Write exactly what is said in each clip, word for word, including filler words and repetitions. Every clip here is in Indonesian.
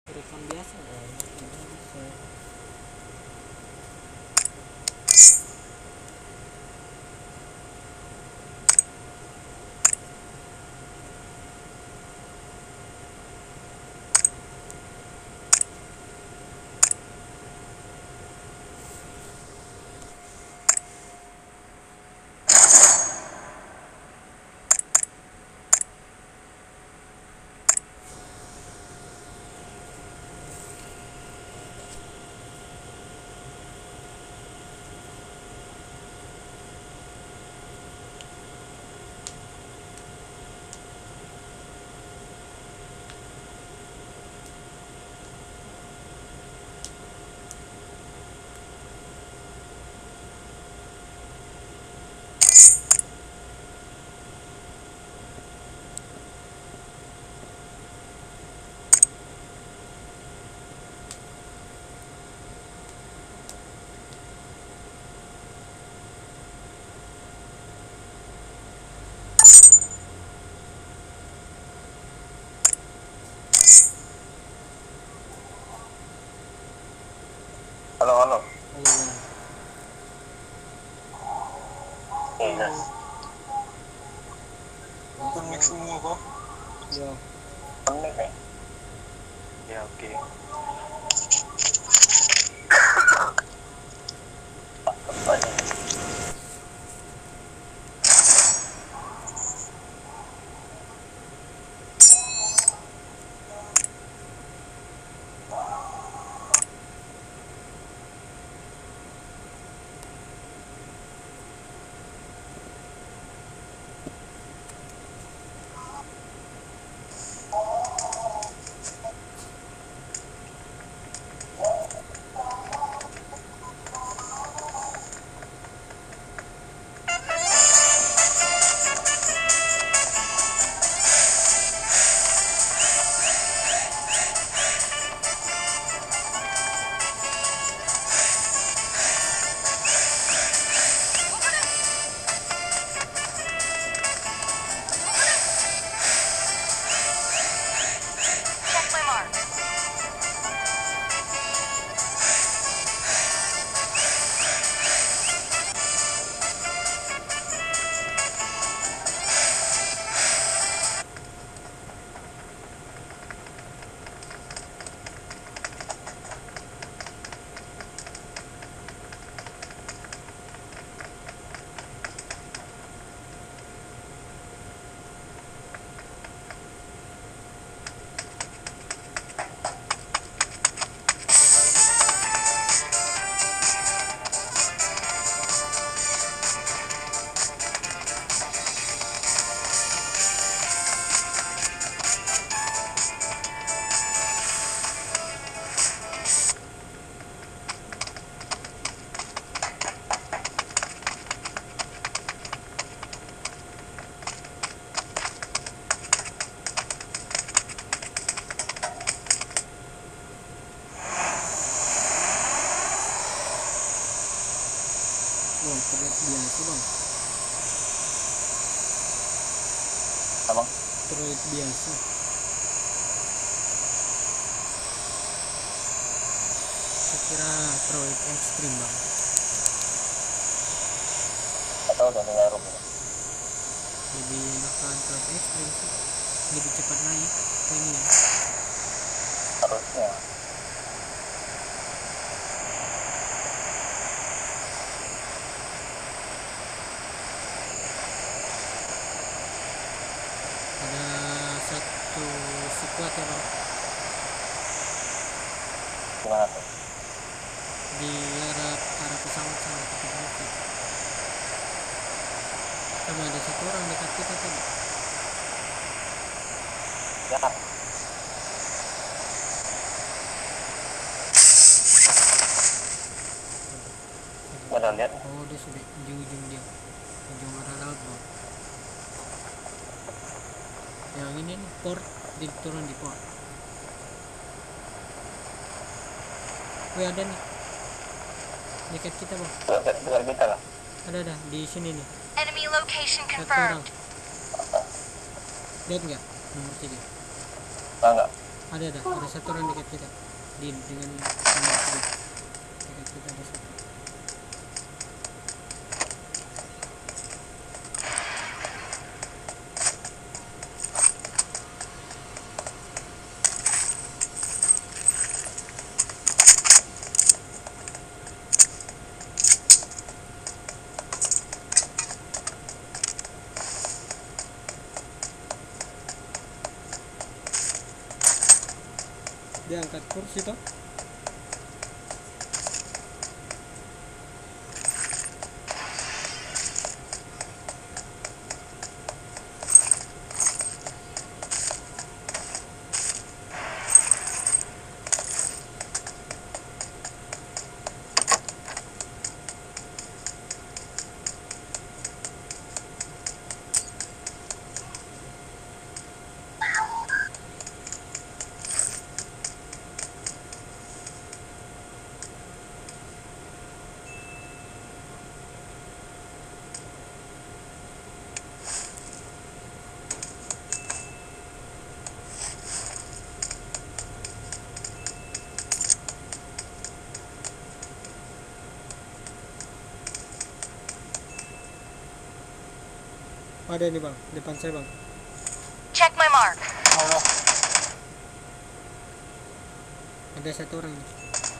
telepon biasa dong, ini bisa. Halo, halo. Halo, Iya. Bang. Mix semua kok. Yo, Connect ya? Ya, oke. Apa nih? Check my mark. bang, terlihat biasa bang, Abang? terlihat biasa. Saya kira terlihat ekstrim bang. Atau udah dengar room ya? Jadi bakalan terlihat ekstrim sih. Jadi cepat naik ini ya. Harusnya. Ada satu squad ya bang, Gimana tuh? di arah arah pesawat sama kita berarti. Sama ada satu orang dekat kita tadi. Ya. Udah lihat? Oh, dia sudah di ujung dia, ujung arah laut bang. Yang ini nih port, di turun di port. Wih, ada nih dekat kita bang. Dekat dekat kita lah. Ada ada di sini nih. Enemy location Satu orang. confirmed. Lihat nggak nomor tiga? Enggak, enggak. Ada ada, ada satu orang dekat kita. Di dengan sama dia. Dekat kita ada satu. Dia angkat kursi toh. Ada ini bang, depan saya bang. Check my mark. Ano? Ada satu orang nih.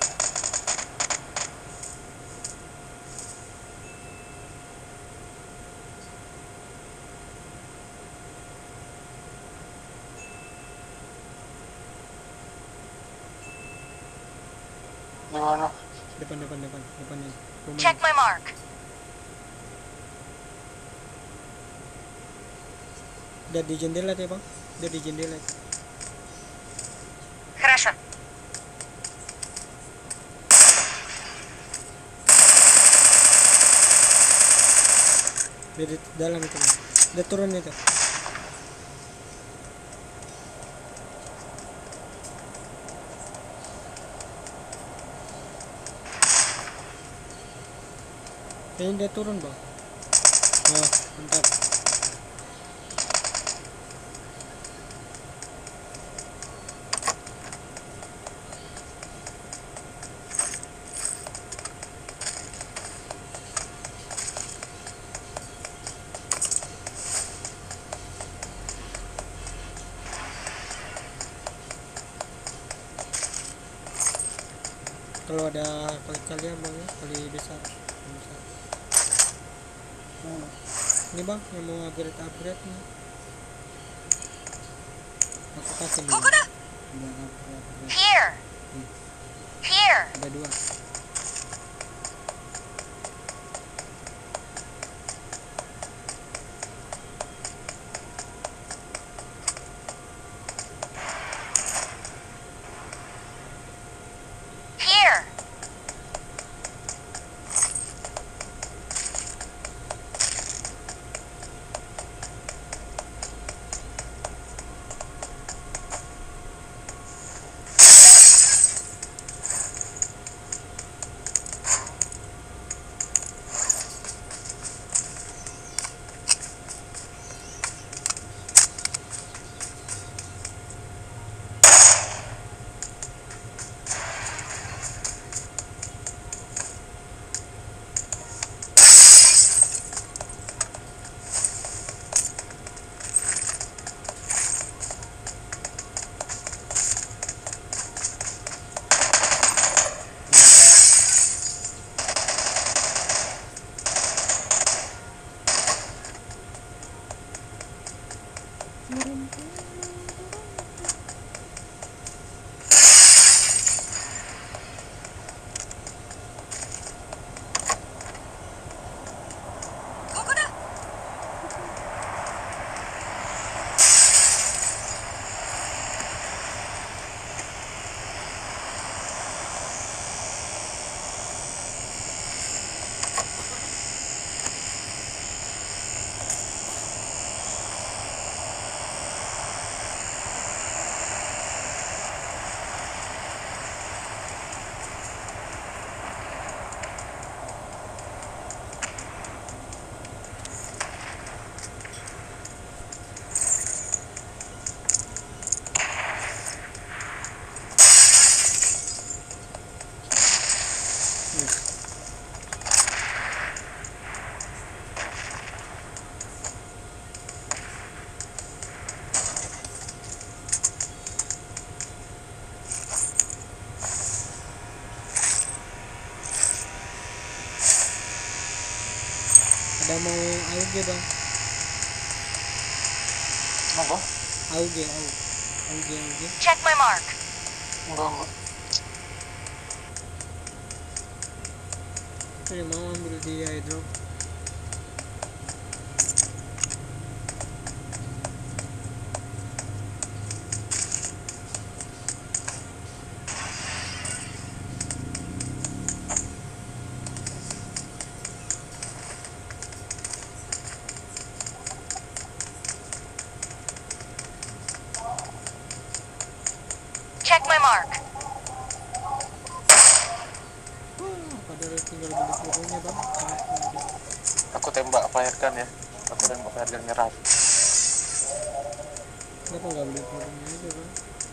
Di mana? Depan depan depan depan ini. Rumah Check ini. my mark. Dia di jendela tuh bang. Dia di jendela. Хорошо. Dia di dalam itu bang. Dia turun itu. Kayaknya dia turun bang. Oh, bentar. Kalau ada kali kalian bang ya, kali besar. besar. Hmm. Ini bang yang mau upgrade upgrade nih. Aku kasih nih. Kokoda. Udah upgrade upgrade. Here. Here. Ada dua. Here. Ada mau auge bang. Apa? Auge, auge, auge, auge. Check my mark. Enggak, enggak. Oke, mau ambil di airdrop. Check my mark. Wah, padahal tinggal beli pelurunya bang. Sangat mungkin. Aku tembak flare gun ya. Aku tembak flare gun nyerah. Kenapa nggak beli pelurunya aja bang?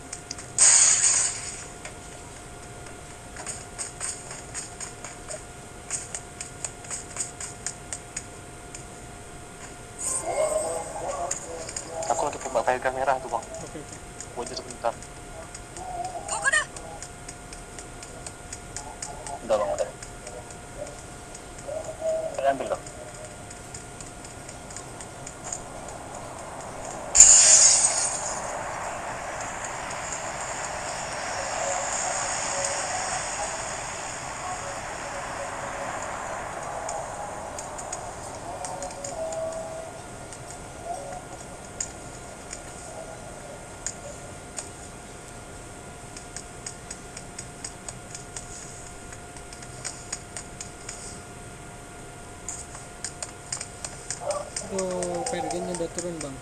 Aku lagi tembak flare gun merah tuh bang. Oke oke. Gua aja sebentar. Udah bang, udah. Saya ambil dong. Oh, pergennya udah turun bang.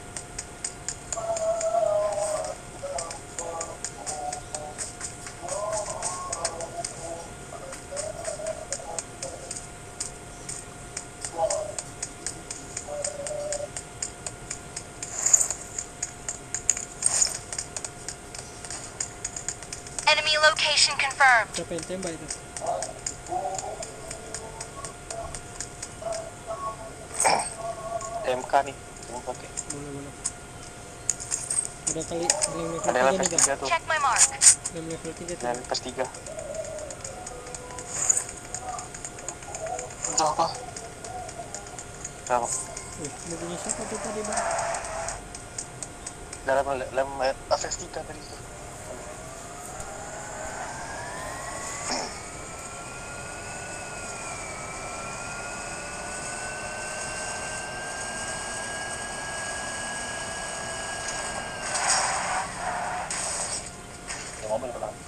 Enemy location confirmed. Siapa yang tembak itu? M K nih. Mau pakai. Boleh boleh. Ada kali lem level Ada tiga level nih bang. tiga tuh. Check my mark. Lem level tiga tuh. Dan plus tiga. Udah apa? Udah apa? Wih, mobilnya siapa tuh tadi bang? Dalam lem plus tiga tadi tuh. Ya mobil pelan.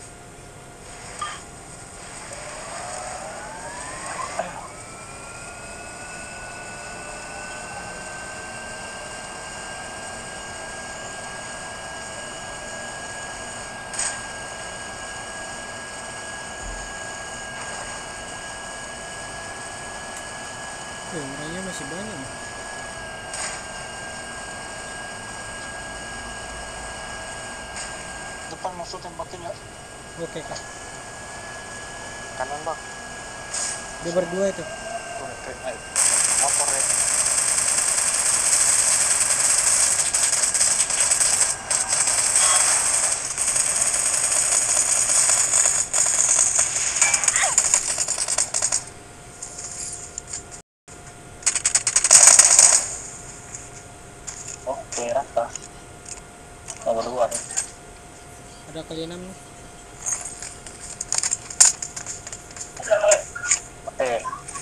Oh, orangnya masih banyak. Depan musuh tembakin ya. Oke kak. Kanan bang. Dia berdua itu. Tuh, kayak ayo. Motor ya. Oke, rata. Nomor dua nih. Ada kali enam nih. Oke.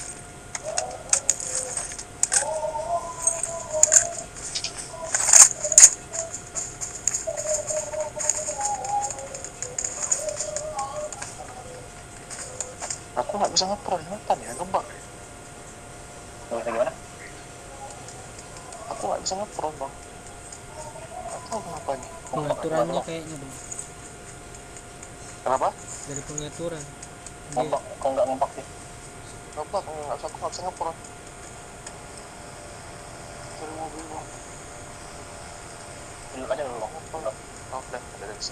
Aku nggak bisa ngeprol ingatan ya, gembak. Nggak bisa gimana? Aku nggak bisa ngeprol bang. Nggak tahu kenapa nih. Pengaturannya kayaknya bang. Kenapa? Dari pengaturan. Dia Ngompak, kok nggak ngompak sih? Ngompak, nggak bisa, aku nggak bisa ngeprol. Cari mobil bang. Tunjuk aja dulu bang. Oh, nggak. Oh, udah, udah bisa.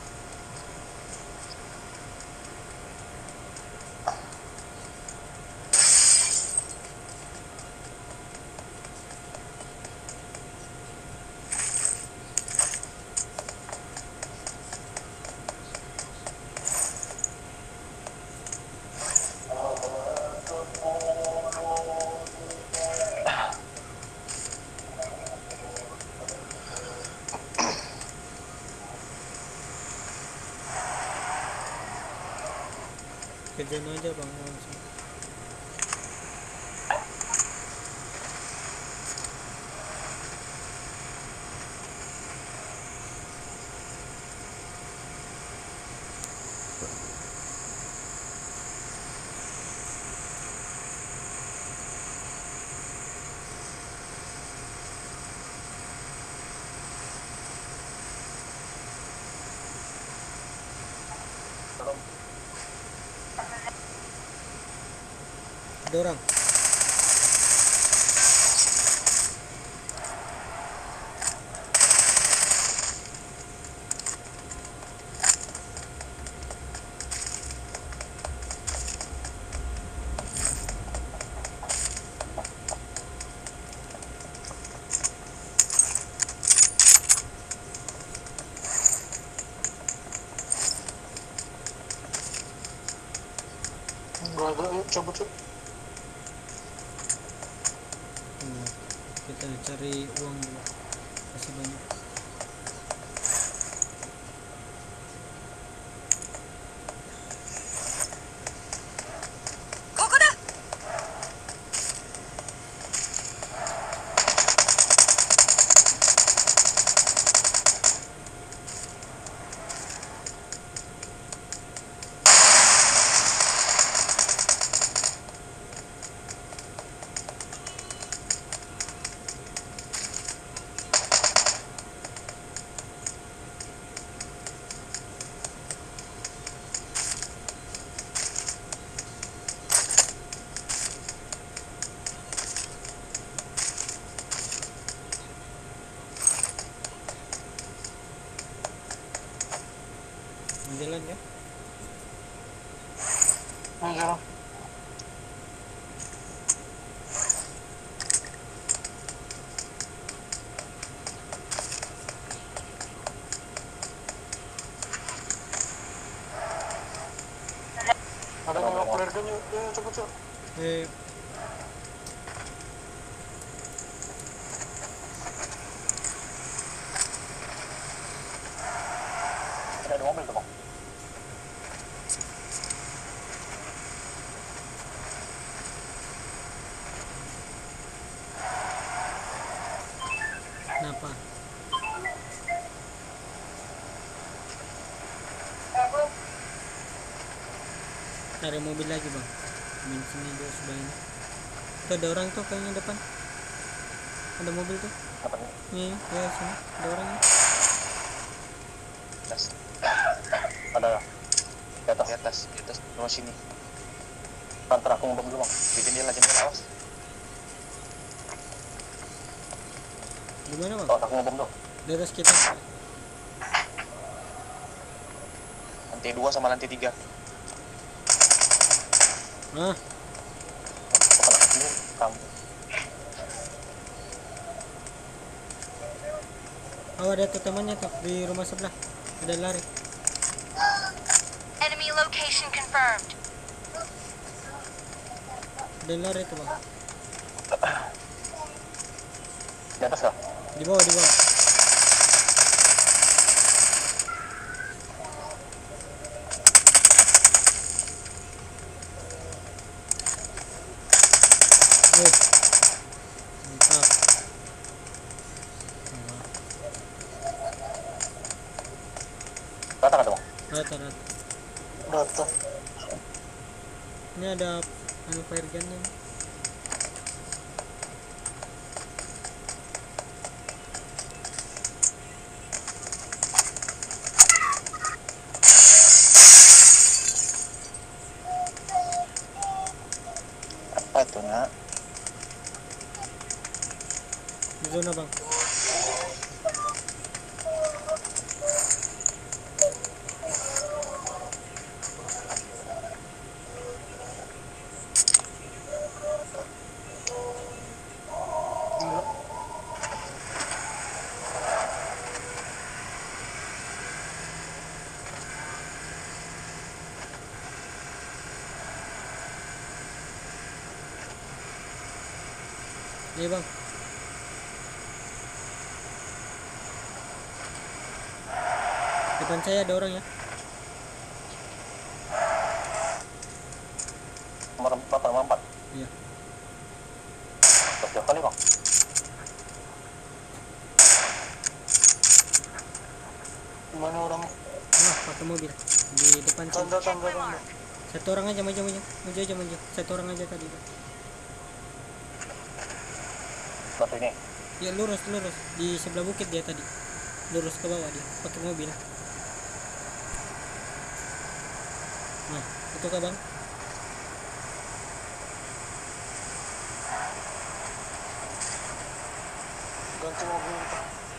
ke zone aja bang langsung. Ada orang. Enggak ada, yuk coba coba. Hmm, kita cari uang dulu. Masih banyak. Jalan ya. Ayo jalan. Ada yang ngelok keluarga yuk, yuk coba coba. Eh, Ada mobil tuh bang. kenapa? Cari mobil lagi bang. Bensinnya juga sudah ini. Tuh ada orang tuh kayaknya depan. Ada mobil tuh. Apa nih? Nih, ya sini. Ada orangnya. Atas. Ada di atas, di atas, di atas, rumah sini. Kantor aku ngebom dulu bang. Di jendela, jendela awas. Gimana bang? Oh, aku ngebom dulu. Di atas kita. Lantai dua sama lantai tiga. Ah, Bukan aku dulu, kamu. oh ada tuh temannya tuh di rumah sebelah. Ada lari. Enemy location confirmed. Ada lari tuh bang. Di atas kah? Di bawah, di bawah. Oh, mantap. Datang ada bang? Rata, rata. Datang. Ini ada anu fire gun-nya. Apa itu nak? Di zona bang. Iya bang. Depan saya ada orang ya. depan sini. Tanda, Check tanda, my tanda. mark. Satu orang aja, maju maju maju aja maju, satu orang aja tadi Bang. Batu ini. Ya lurus lurus di sebelah bukit dia tadi, lurus ke bawah dia pakai mobil. Nah itu kah Bang? Ganti mobil kita.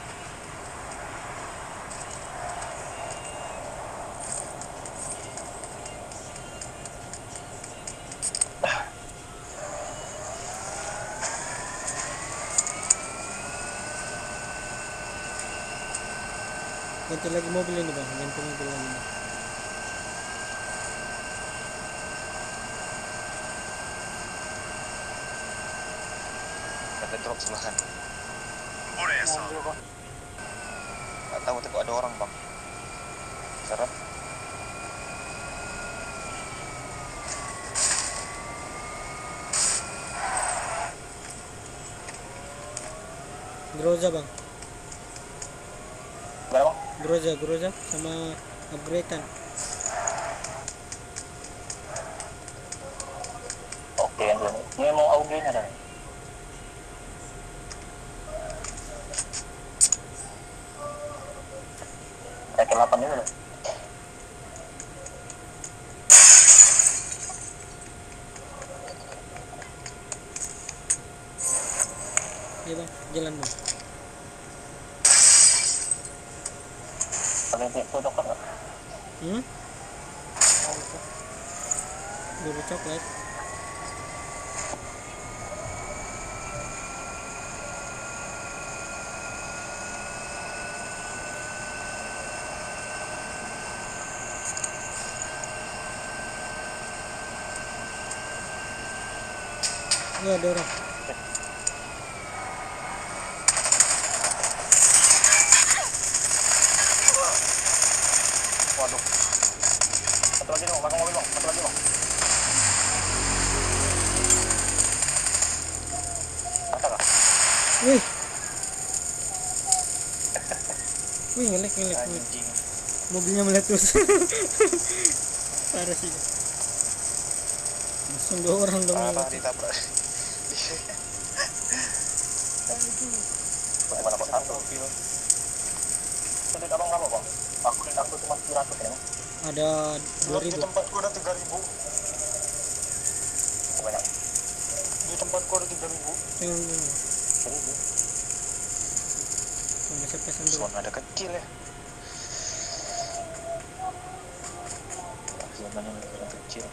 Ganti lagi mobil ini Bang, ganti mobil lagi Bang. Ada drop sebelah kan. Boleh ya, Mobil bang. Gak tahu tapi ada orang bang. Serem. Groza Bang, Berapa bang? Groza Groza sama upgradean. Oke yang dulu. Ini mau audienya ada nih. Kayak delapan ini loh. Ya Bang, jalan Bang. Paling itu dokter nggak? Hmm? Buru coklat. Oh, ada orang. Waduh. Satu lagi dong, belakang mobil bang. Satu lagi bang. Ada kah? Wih. Wih, ngelek ngelek. ngelek. Anjing. Mobilnya meletus. Parah sih. Langsung dua orang dong. Parah ditabrak. Bagaimana bang? Satu mobil. Sudah abang berapa bang? Aku aku cuma tujuh ratus ya bang. Ada dua ribu. Di tempatku ada tiga ribu. Banyak. Di tempatku ada tiga ribu. Jangan jangan. Seribu. Tunggu saya pesan dulu. Zona ada kecil ya. Zonanya ada kecil.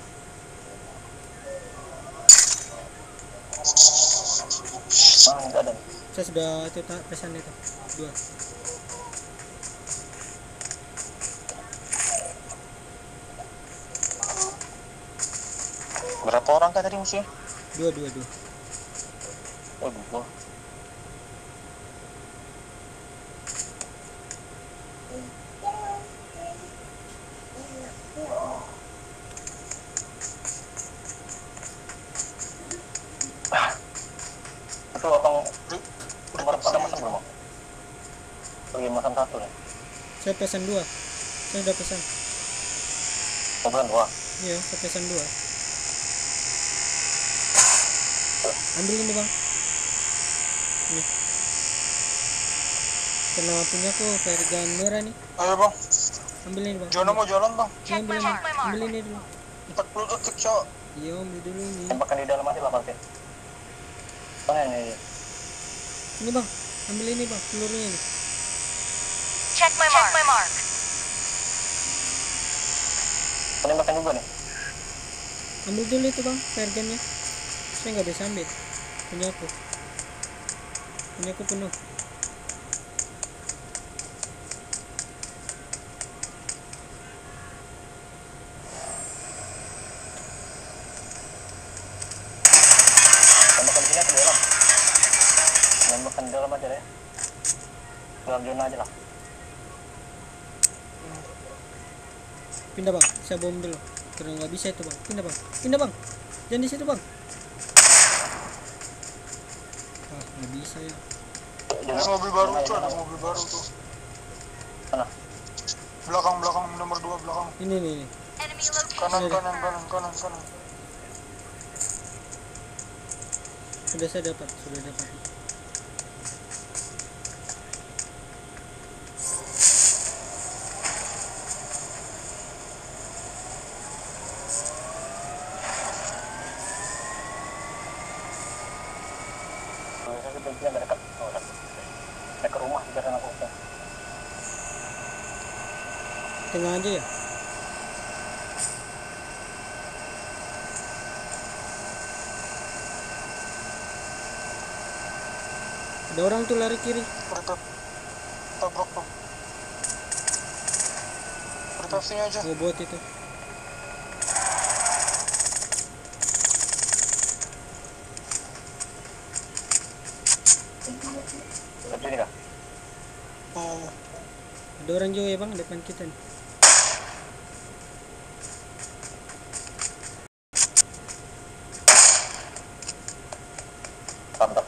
Ah, enggak ada. Saya sudah itu tak pesan itu dua. Berapa orang kan tadi musuhnya? Dua dua dua. Oh, dua. Itu abang nomor pada pesan belum? Bang? Pergi makan satu ya? Saya pesan dua. Saya sudah pesan. Pesan dua. Iya, saya pesan dua. Ambil ini Bang. Ini. Karena punya aku vergan merah nih. Ayo bang, Ambil ini Bang. Jono mau jalan bang. Iya, Check ambil my ini. mark. My mark. Ambil ini dulu. empat puluh detik cok. Iya, ambil dulu ini. Tembakan di dalam aja lah pasti. Mana ini? Ini Bang. Ambil ini Bang, pelurunya ini. Check my mark. Check my mark. Penembakan juga nih. Ambil dulu itu Bang, vergannya. Saya nggak bisa ambil. Punya aku. Punya aku penuh. Tembakan di sini atau di dalam? Tembakan di dalam aja deh. Dalam zona aja lah. Pindah Bang, saya bom dulu. Karena nggak bisa itu Bang. Pindah Bang. Pindah Bang. Jangan di situ Bang. Ah, nggak bisa ya. Ada mobil baru tuh, ada mobil baru tuh. Mana? Belakang belakang nomor dua belakang. Ini nih. nih. Enemy Enemy Kanan, location kanan, kanan, confirmed. kanan, kanan. Sudah saya dapat, sudah dapat. Saya berhenti ada dekat. Oh, ada ke rumah di sana aku. Tengah aja ya. Ada orang tuh lari kiri. Bertap. Tabrak tuh. Bertap sini aja. Ngebot itu. Sini kah? Oh, Ada orang jauh ya bang, depan kita nih. Mantap.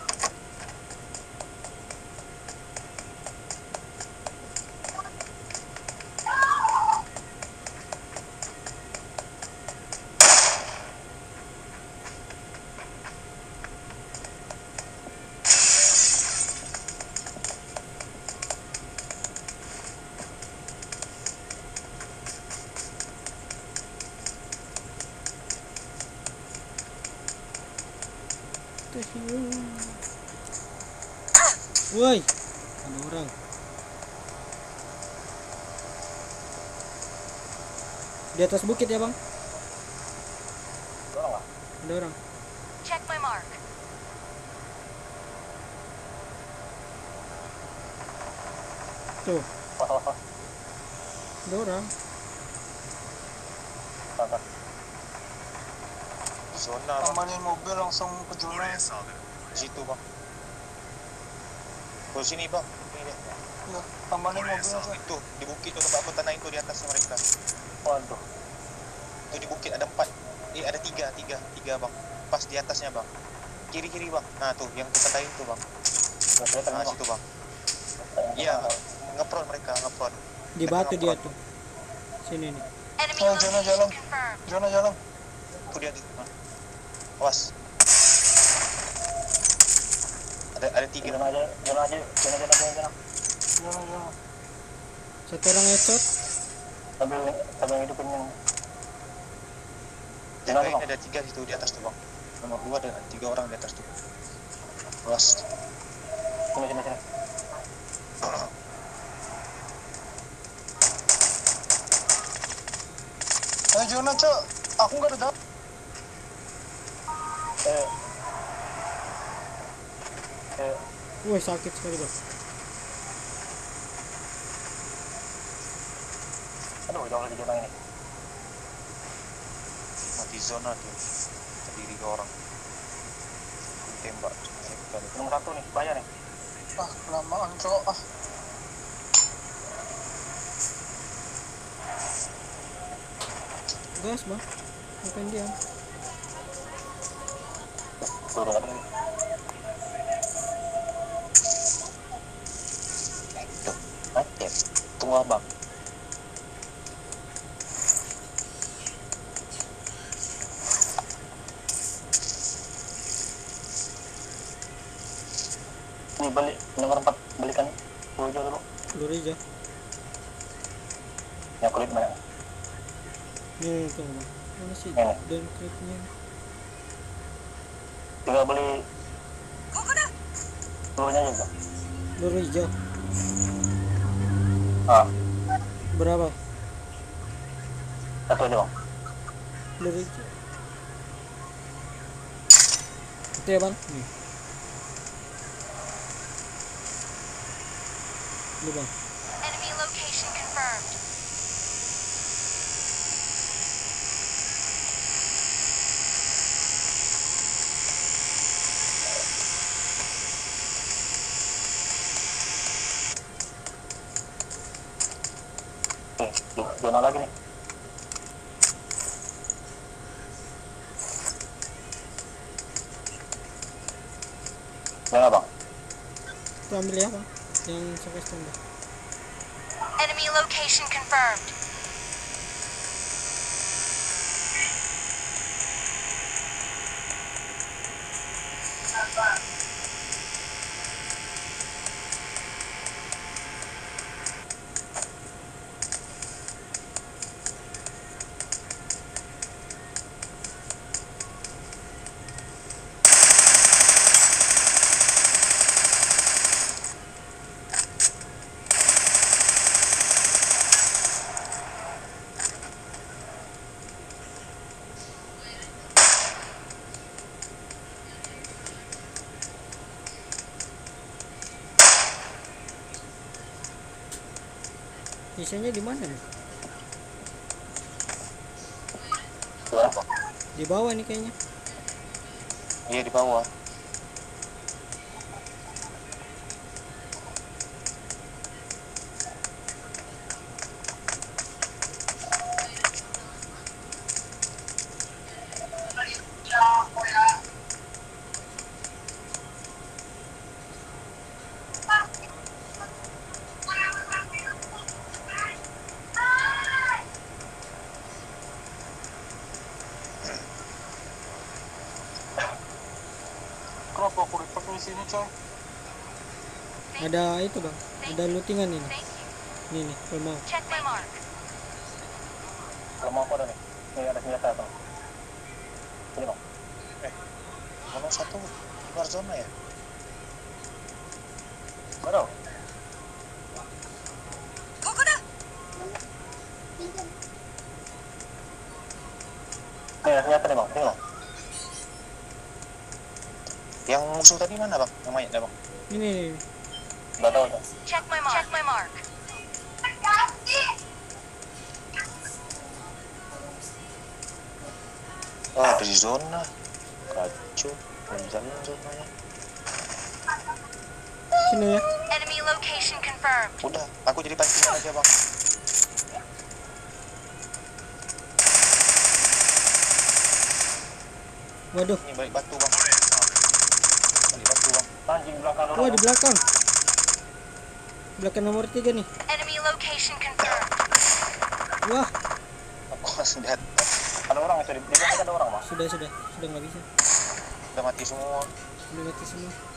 Woi, ada orang. Di atas bukit ya bang? Dorong lah. Ada orang. Check my mark. Tuh, Wah, wah, wah. ada orang. Mantap. zona bang. Amanin mobil langsung ke zona. Situ bang. Ke sini bang. Ini dia. Ya, amanin mobil aja. Itu di bukit tuh tempat aku tanah itu di atasnya mereka. Waduh. Itu di bukit ada empat. Eh ada tiga, tiga, tiga bang. Pas di atasnya bang. Kiri kiri bang. Nah tuh yang kita tandain tuh bang. Nah situ bang. Iya ngepron mereka ngepron. Di batu dia tuh. Sini nih. Enemy Oh, zona location jalan. confirmed. Zona jalan. Tuh dia tuh. Nah. Awas. Ada ada tiga. Jangan aja, jangan aja, jangan jangan jangan. Zona jalan. Satu orang headshot. Sambil sambil hidupin yang. Jangan ini ada tiga situ di atas tuh bang. Nomor dua ada tiga orang di atas tuh. Awas. Sini sini sini. Eh, zona cok. Aku nggak ada data. Eh. Eh. Woi sakit sekali bang. Aduh, jauh lagi zona ini. Mati zona tuh. Terdiri ke orang. Tembak. Nomor satu nih, bahaya nih. Ah, kelamaan cok. Ah, Gas bang. Ngapain diam? Turun apa lagi? Tuh, mati. Tunggu abang. Ini balik nomor empat balikan dulu aja dulu. Lur aja. Yang kulit mana? Nih tuh bang. Mana sih? Ini. Dan klipnya. Tinggal beli dulunya aja bang. Lur hijau. Ah, Berapa? satu aja bang. Lur hijau. Itu ya bang? Nih. Ini bang. Enemy location confirmed. Oke, di zona lagi nih. Zona bang. Itu ambil ya bang. Yang sampai standar. Enemy location confirmed. Indonesia-nya di mana nih? Berapa? Di bawah nih kayaknya. Iya di bawah. Kenapa aku report di sini coy? Ada itu bang, ada lootingan ini. Thank you. Nih nih, kalau mau. Check my mark. Kalau mau aku ada nih. Ini ada senjata bang. Ini bang. Eh, mana satu luar zona ya? Baru. Nih ada senjata nih bang. Ini bang. Yang musuh tadi mana bang? Yang mayat bang? Ini nih, nih. Udah tahu udah. Check my mark. Check my mark. Oh, ada di zona. Kacau. Jangan zonanya. Sini ya. Enemy location confirmed. Udah, aku jadi pancingan aja bang. Waduh, Ini balik batu bang. Balik batu bang. Anjing belakang wah di belakang. Belakang nomor tiga nih. Enemy location confirmed. Wah, Aku langsung lihat. Ada orang itu di belakang ada orang bang. sudah sudah, sudah nggak bisa. Udah mati semua. Sudah mati semua.